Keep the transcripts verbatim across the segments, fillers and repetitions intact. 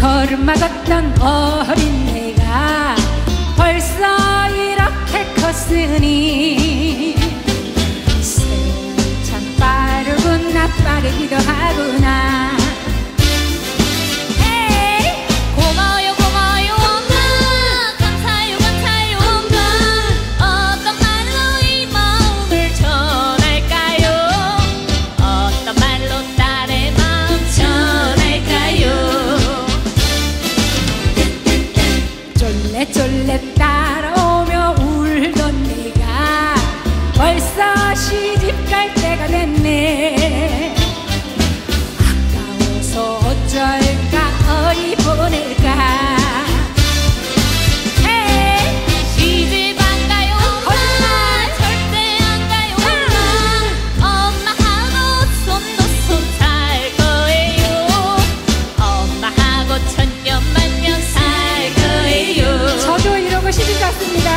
걸음마 걷던 어린 내가 벌써 이렇게 컸으니 세월은 참 빠르구나, 빠르기도 하구나. 에이, 고마워요 고마워요 엄마, 감사해요 감사해요 엄마. 어떤 말로 이 마음을 전할까요? 어떤 말로 딸의 마음 전할까요? 쫄래쫄래 따라오며 울던 내가 벌써 시집갈 때가 됐네. 아까워서 어쩔까 어디 보낼까. 에이, 시집 안 가요 엄마, 절대 안 가요 엄마. 엄마하고 손도 손 살 거예요. 엄마하고 천년 만년 살 거예요. 저도 이러고 시집 갔습니다.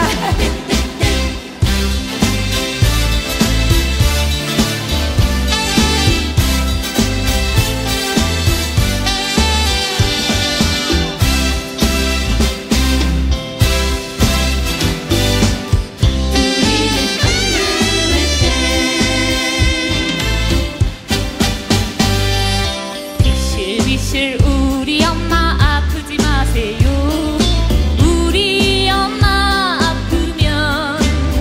비실비실 우리 엄마 아프지 마세요. 우리 엄마 아프면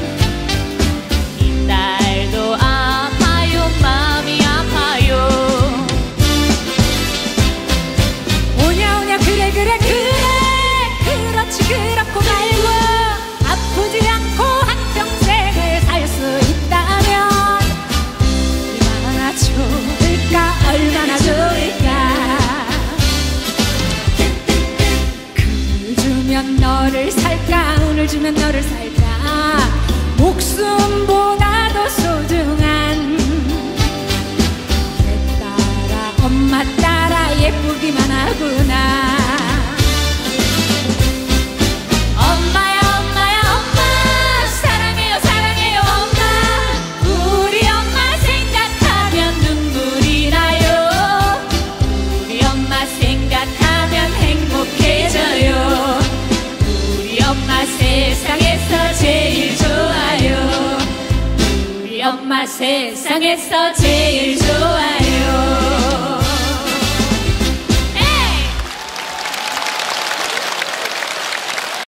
이 딸도 아파요, 마음이 아파요. 오냐 오냐 그래 그래 그래, 그렇지 그렇고 말고 아프지 않고 한평생을 살 수 있다면 얼마나 좋을까 얼마나 좋을까. 금을 주면 너를 살까, 운을 주면 너를 살까. 목숨보다도 소중한 내 딸아, 엄마 따라 예쁘기만 하구나. 엄마야 엄마야 엄마, 사랑해요 사랑해요 엄마. 우리 엄마 생각하면 눈물이 나요. 우리 엄마 생각하면 행복해져요. 우리 엄마 세상에서 제일 좋아요. 우리 엄마 세상에서 제일 좋아요.